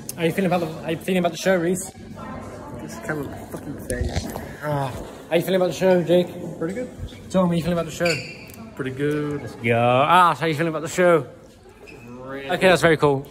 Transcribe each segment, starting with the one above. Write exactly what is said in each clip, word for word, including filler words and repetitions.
How are you feeling about the? How you feeling about the show, Reese? This camera fucking face. Ah, how are you feeling about the show, Jake? Pretty good. Tom, how are you feeling about the show? Pretty good. Let's go. Ah, how are you feeling about the show? Really okay, that's very cool.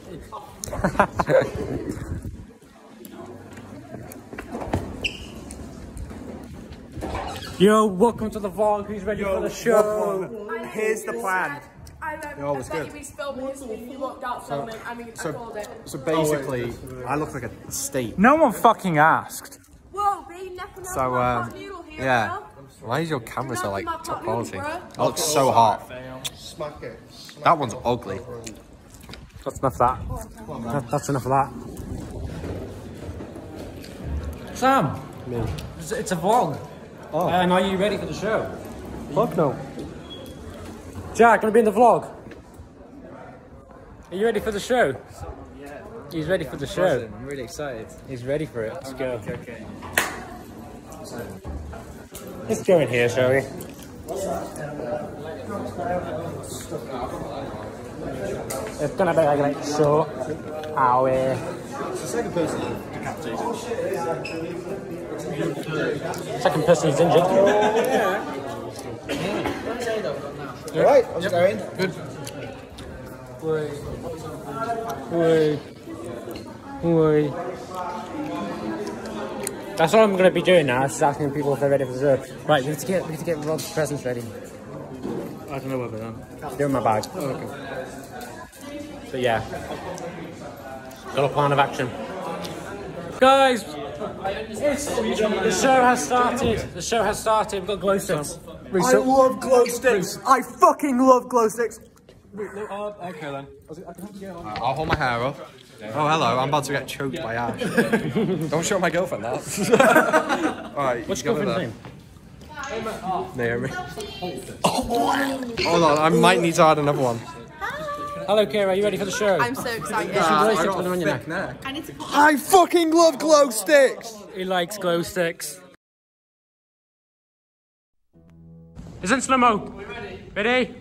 Yo, welcome to the vlog. Who's ready Yo, for the show? Here's the plan. I um, Yo, what's I good? He was filming his and he walked out filming. I mean, so, I called it. So basically, oh, I look like a steak. No one fucking asked. Whoa, babe, never know So, um, yeah. Why is your camera so like top quality? That looks so hot. Smack it. Smack That one's ugly. That's enough of that. that. That's enough of that. Sam, Me. it's, it's a vlog. Oh. And are you ready for the show? Fuck no. Jack, gonna be in the vlog. Are you ready for the show? Yeah. He's ready for the show. I'm really excited. He's ready for it. Let's go. Okay, okay. Let's go in here, shall we? It's gonna be like, like short. Ow, It's the second person decapitated. second person who's injured. Alright, how's it going? Good. Wait. Wait. That's all I'm going to be doing now, is asking people if they're ready for the show. Right, we need to get, we need to get Rod's presents ready. I don't know whether then. They're in my bag. Oh, okay. But yeah. Got a plan of action. Guys! It's, the show has started. The show has started. We've got glow sticks. I love glow sticks. I fucking love glow sticks. Uh, okay then. Right, I'll hold my hair up. Oh hello, I'm about to get choked by Ash. Don't show my girlfriend that. Alright, What's your girlfriend's name? Naomi. Oh, hold on, I might need to add another one. Hello, Kira. Are you ready for the show? I'm so excited. Glow I sticks got put them a on your thick neck. neck. I need to put I fucking love glow sticks. He likes glow sticks. It's in slow-mo. Are we ready? Ready?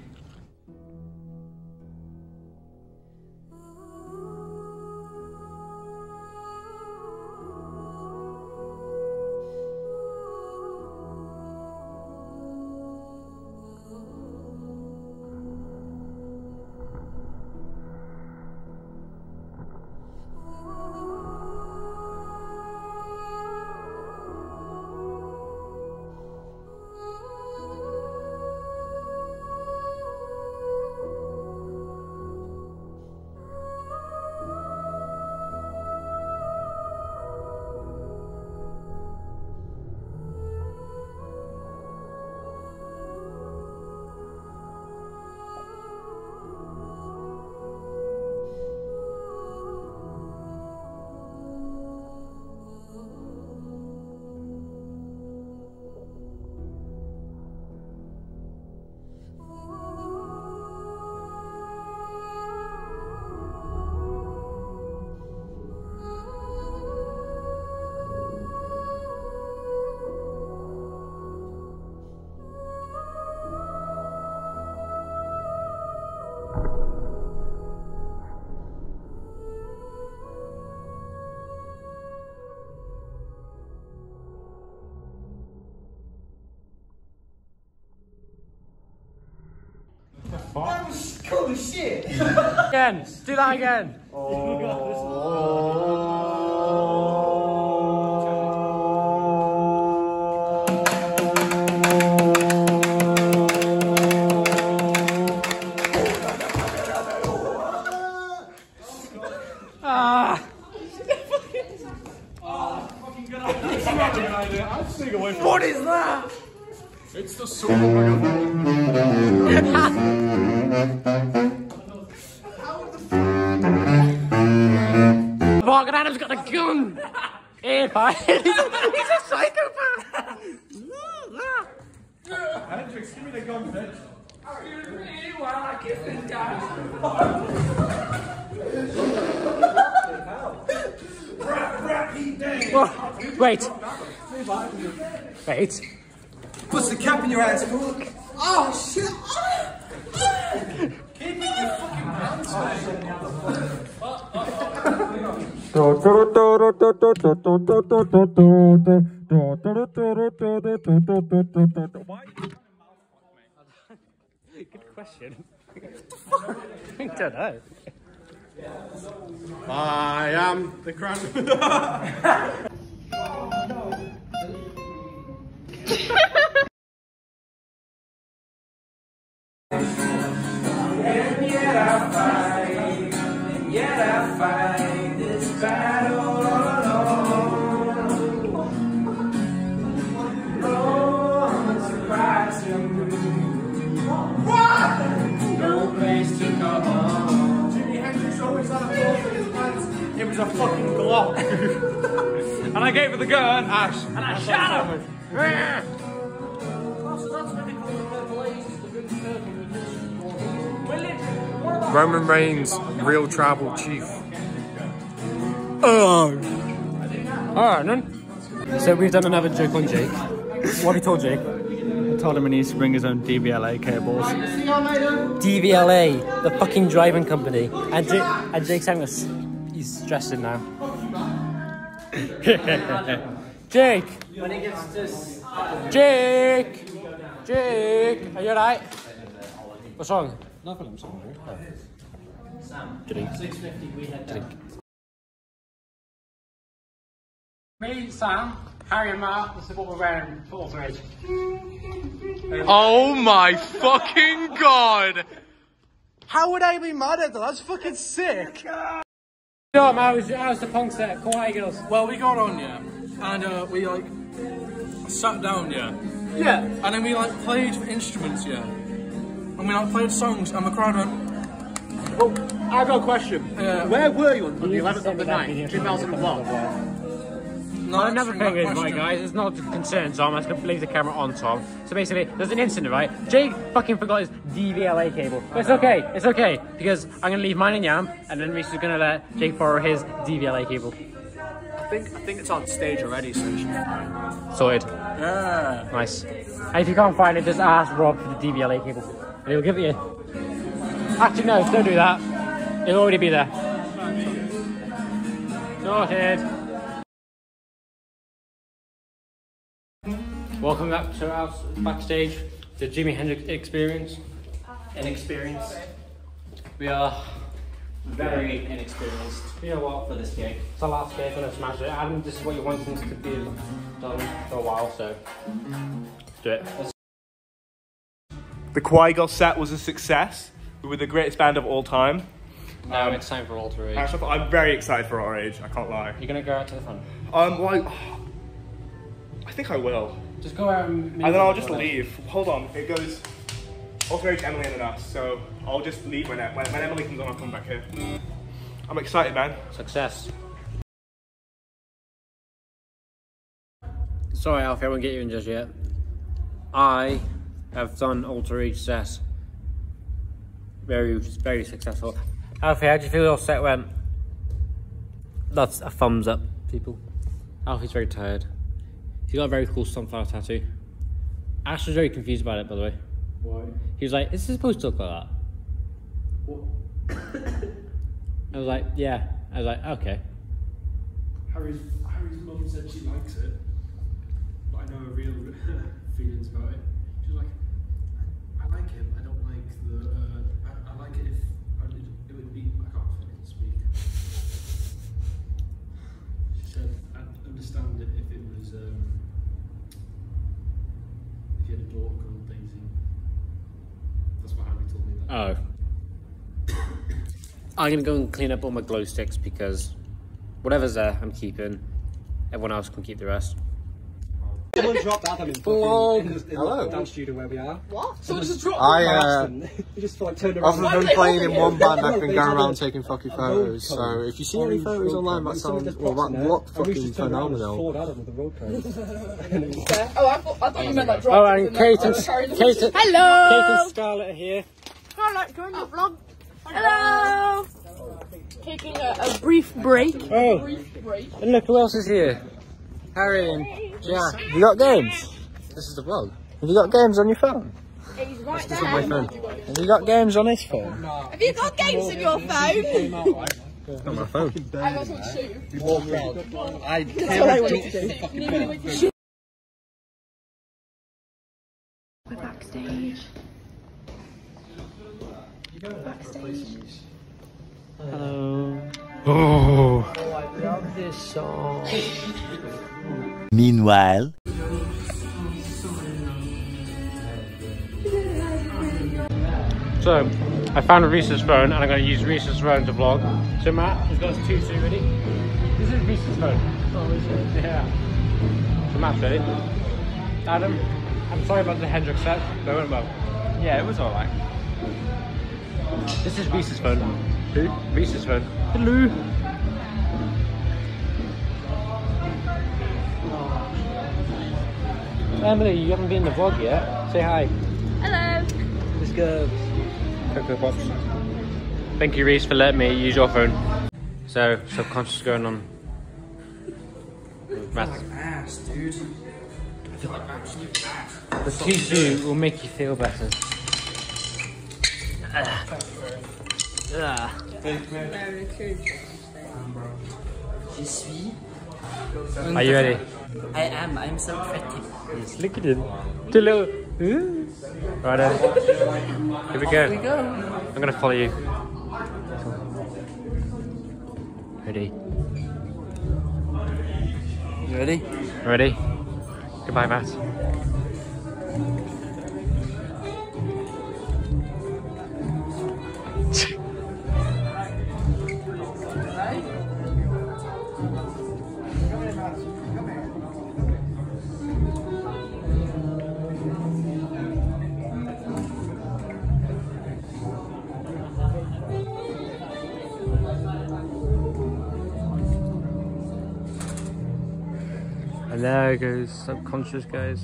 That was cool as shit. Again. Do that again. Ah. What is that? It's the soul of my Morgan Adams got a gun! Hey, pal. He's a psychopath! Hendrix, give me the gun, bitch. You really want to kiss this guy? Rap, rap, eat dang. Oh, wait. Wait. Put the cap in your ass, fool. Oh shit! Keep it in your fucking pants, man. Good question. I don't know. I am the crown. And yet I fight, and yet I fight this battle alone. No one to cry to, no place to go home. Jimi Hendrix always had a force in his pants. It was a fucking Glock. And I gave it the gun, Ash, and I shot him. Roman Reigns, real tribal chief. Oh. Alright, then. So we've done another joke on Jake. What have you told Jake? I told him he needs to bring his own D V L A cables. D V L A, the fucking driving company. And, Jake, and Jake's having a... He's stressing now. Jake! When he gets this... Jake! Jake! Are you alright? What's wrong? Nothing, I'm sorry. Drink. six fifty, we had Drink. Me, Sam, Harry and Mark, this is what we're wearing for Alter Age. Oh my fucking god! How would I be mad at that? That's fucking sick! Yo, man, how's, how's the punk set? Kawaii Girls. Well, we got on, yeah, and uh, we like sat down, yeah. Yeah. And then we like played instruments, yeah. And we like played songs, and the crowd went, Well, I've got a question. Yeah. Where were you on the eleventh of the ninth, two thousand one? no, Another answering thing that is, right, question. guys, it's not concerned, Tom. I'm just going to leave the camera on, Tom. So basically, there's an incident, right? Jake fucking forgot his D V L A cable. But it's okay, it's okay, because I'm going to leave mine in Yam, and then Reese is going to let Jake borrow his D V L A cable. I think, I think it's on stage already, so it should be fine. Sorted. Yeah. Nice. And if you can't find it, just ask Rob for the D V L A cable. And he'll give it you. Actually, no, don't do that. It'll already be there. Sorted. Welcome back to our backstage, the Jimi Hendrix experience. Inexperienced. We are very inexperienced. You know what? For this gig. It's our last gig, we're gonna smash it. And this is what you wanted to be done for a while, so let's do it. The Kawaii Girl set was a success. We were the greatest band of all time. Now it's time for Alter Age. Actually, I'm very excited for our age, I can't lie. You're gonna go out to the front. Um, well, I, I think I will. Just go out and... And then I'll just leave. Hold on, it goes Alter Age, Emily, and then us. So I'll just leave when, when, when Emily comes on, I'll come back here. I'm excited, man. Success. Sorry, Alfie, I won't get you in just yet. I have done Alter Age set. Very, very successful. Alfie, how do you feel your set went? That's a thumbs up, people. Alfie's very tired. He's got a very cool sunflower tattoo. Ash was very confused about it, by the way. Why? He was like, is this supposed to look like that? What? I was like, yeah. I was like, okay. Harry's, Harry's mum said she likes it, but I know her real feelings about it. She was like, I, I like it, I don't like the, uh, I, I like it if, I, it, it would be, I can't fucking speak. She said, I'd understand it if it was, um, if you had a daughter called Daisy. That's what Harry told me that. Oh. I'm gonna go and clean up all my glow sticks because whatever's there, I'm keeping. Everyone else can keep the rest. Someone dropped Adam in fucking in the, in the dance studio where we are. What? Someone just dropped I, uh, You just like turned around. other than playing in one band, I've been going around taking fucking photos. So if you see any photos online, that sounds, well, that looked fucking phenomenal. Adam with a road code. Oh, I thought, I thought you meant like Oh, dropped. and Kate and, Kate and, Hello! Kate and Scarlett are here. Scarlett, join the vlog. Hello! Taking a, a brief break. Oh, Brief break. and look who else is here. Harry and Jack. Have you got games? This is the vlog. Have you got games on your phone? He's right This is my there. phone. Have you got games on his phone? Have you got games on your phone? It's not my phone. I got something to show you. You walk around. I That's all I wanted to do. We're backstage. Backstage. Hello. Oh. I love this song. Meanwhile. So, I found Reese's phone and I'm going to use Reese's phone to vlog. So Matt has got his tutu ready. This is Reese's phone. Oh, is it? Yeah. So Matt's ready. Adam, I'm sorry about the Hendrix set, but it went well. Yeah, it was alright. This is Reese's phone. Who? Reese's phone. Hello. Emily, you haven't been in the vlog yet. Say hi. Hello. Let's go. Cocoa Pops. Thank you, Reese, for letting me use your phone. So, subconscious going on. I feel like ass, dude. I feel like absolute ass. The tutu will make you feel better. Ah. Ah. Je suis. Are you ready? I am. I'm so pretty. Yes, look at him. Two little. Ooh. Right then. Here we go. Here we go. I'm gonna follow you. Ready? You ready? Ready? Goodbye, Matt. And there goes subconscious, guys.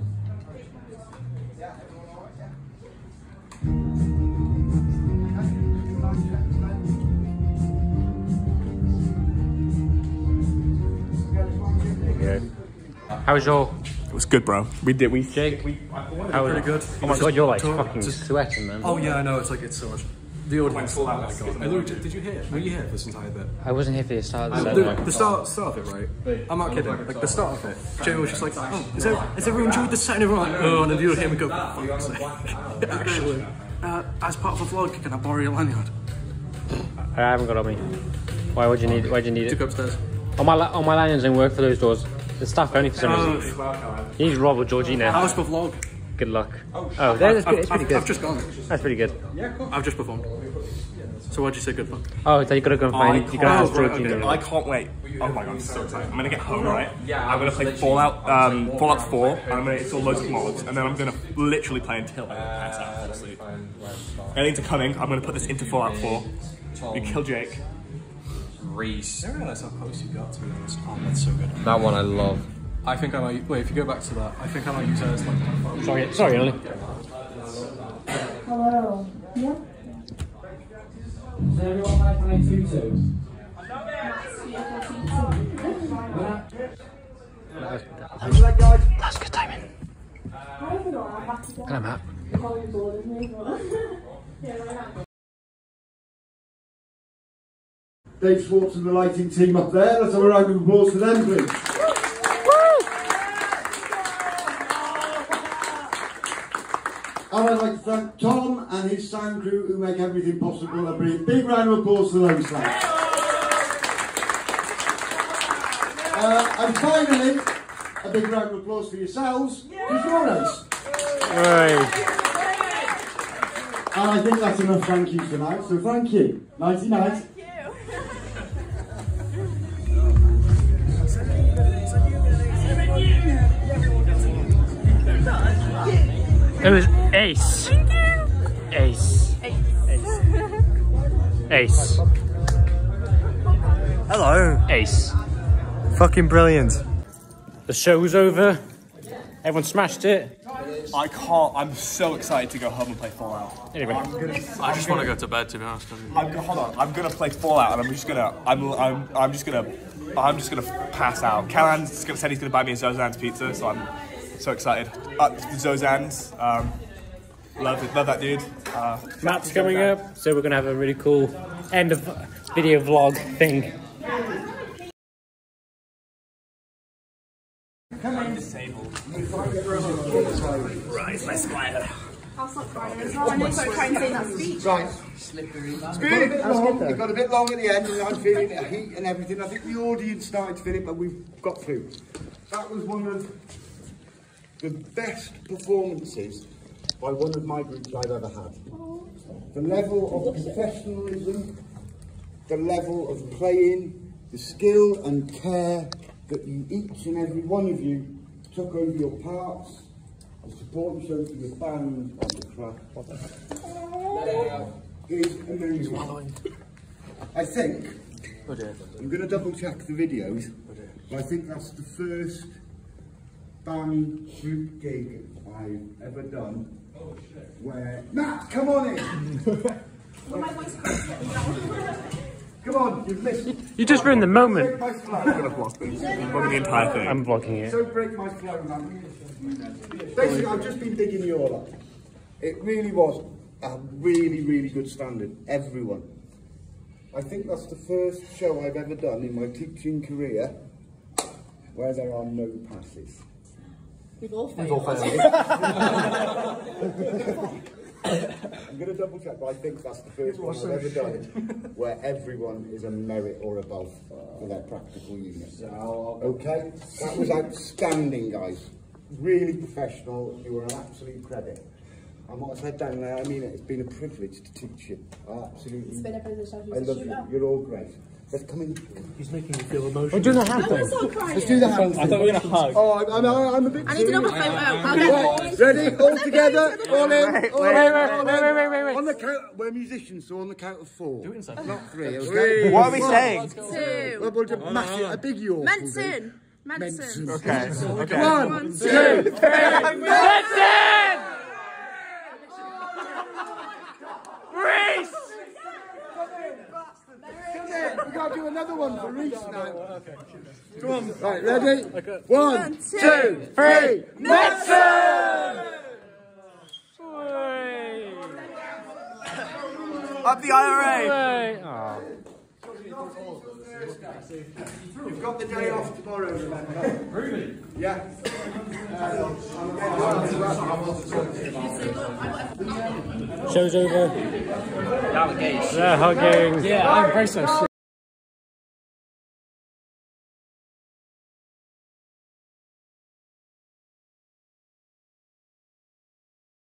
There you go. How was your? It was good, bro. We did. We. Jake. We, How was pretty it? good. Oh my god, you're like Tour- fucking just- sweating, man. Oh yeah, I know. It's like it's so much. The audience. Oh my god. Hey, Luke, did, did you hear? Were you here for this entire bit? I wasn't here for the start of the set. Luke, the start, start of it, right? I'm not kidding. Like the start of it, Jamie was just like, "Oh, is, there, is everyone enjoyed the set?" And everyone like, "Oh," and then you would hear me go, "For fuck's sake." Actually, uh, as part of a vlog, can I borrow your lanyard? I haven't got on me. Why would you need it? Why do you need Took it? upstairs. On my all my lanyards don't work for those doors. The staff only for some reason. You need Rob or Georgina. How's the vlog? Good luck. Oh, that's, I've, it's pretty I've, good. I've just gone. That's pretty good. I've just performed. So why'd you say good luck? Oh, so you gotta go and find. You gotta ask Oh, right, Georgina. I can't wait. Oh my god, I'm so excited. I'm gonna get home, right? I'm gonna play Fallout, um, Fallout four, and I'm gonna install loads of mods, and then I'm gonna literally play until I pass out and sleep. Aliens are coming. I'm gonna put this into Fallout four. We kill Jake. Reese. I didn't realise how close you got to be honest. Oh, that's so good. That one I love. I think I might. Wait, if you go back to that, I think I might use that as like. Sorry, sorry, Ollie. Hello. Yeah. Does everyone like my tutu? That's good timing. Hello, Matt. Dave Schwartz and the lighting team up there. Let's have a round of applause for them, please. And I'd like to thank Tom and his sound crew who make everything possible. A big, big round of applause for those guys. Uh, and finally, a big round of applause for yourselves, because you're us. Right. And I think that's enough thank yous for now, so thank you. Nighty night. It was ace. Ace. Ace. Ace. Hello. Ace. Fucking brilliant. The show's over. Everyone smashed it. I can't. I'm so excited to go home and play Fallout. Anyway, I'm gonna, I just want to go to bed, to be honest. I'm gonna, hold on. I'm gonna play Fallout, and I'm just gonna. I'm. I'm. I'm just gonna. I'm just gonna pass out. Callahan's gonna, said he's gonna buy me a Zozan's pizza, so I'm so excited. Uh, Zozan's. Um, Love it, love that dude. Uh, Matt's coming up, so we're gonna have a really cool end of video vlog thing. I'm disabled. Right, my spider. I'll stop crying as well. I know so trying to say that speech. Right. Slippery. It's got a bit long. It got a bit long at the end, and I'm feeling the heat and everything. I think the audience started to feel it, but we've got through. That was one of the best performances by one of my groups I've ever had. The level of professionalism, the level of playing, the skill and care that you, each and every one of you, took over your parts, the support you showed to your band and the craft is amazing. I think, I'm going to double check the videos, but I think that's the first band group gig I've ever done where... Matt, come on in! Come on, you've missed it. You just ruined the moment. I'm gonna vlog this. I'm vlogging the entire thing. I'm vlogging it. So break my flow, man. Basically, I've just been digging you all up. It really was a really, really good standard. Everyone. I think that's the first show I've ever done in my teaching career where there are no passes. We've all failed. We've all failed. I'm going to double check, but I think that's the first one I've ever done where everyone is a merit or above for their practical unit. Okay? That was outstanding, guys. Really professional. You were an absolute credit. And what I said down there, I mean it. It's been a privilege to teach you. I absolutely. It's been a privilege to I love you. You're all great. Let's come in. He's making me feel emotional. We're doing the hand thing. Let's do the hand thing. I thought we were going to hug. Oh, I'm, I'm, I'm a bit. I need another photo. I'll Right, ready? All together. All in. Wait, all wait, in, wait, all wait, in. wait, wait, wait, wait. On the count, we're musicians, so on the count of four. Do it inside. Not three. Okay? What are we saying? Two. Well, we'll do massive, a big yawn. Manson. Manson. Okay. Okay. One, two, Three. Manson! Reese! we got to do another one for Reese now. Come on. Right, ready? One, two, three. Manson! Up the I R A! Oh. You've got the day off tomorrow, remember? Really? Yeah. Show's over. Alligators. They're hugging. Yeah, I'm very so sick.